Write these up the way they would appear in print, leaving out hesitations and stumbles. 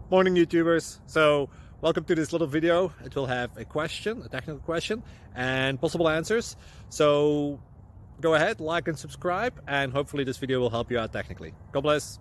Morning YouTubers. So welcome to this little video. It will have a question, a technical question, and possible answers. So go ahead, like and subscribe, and hopefully this video will help you out technically. God bless.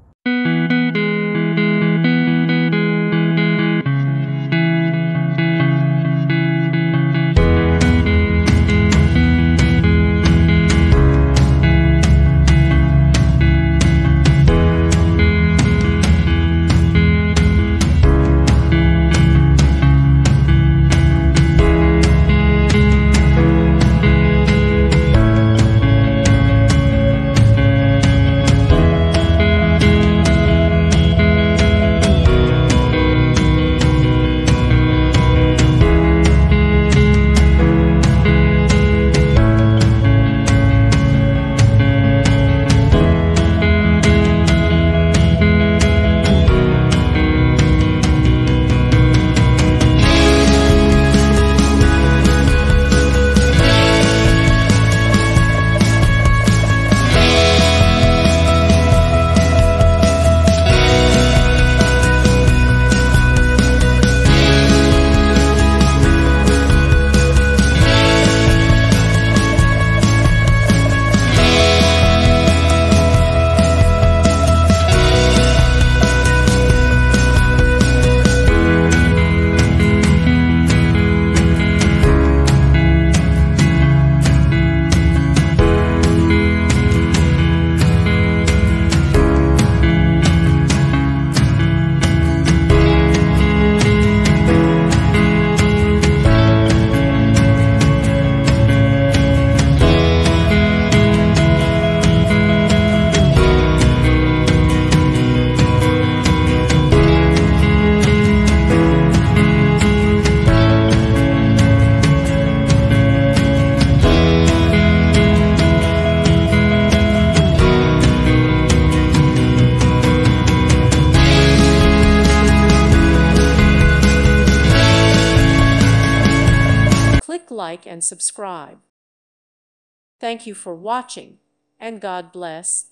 Click like and subscribe. Thank you for watching, and God bless.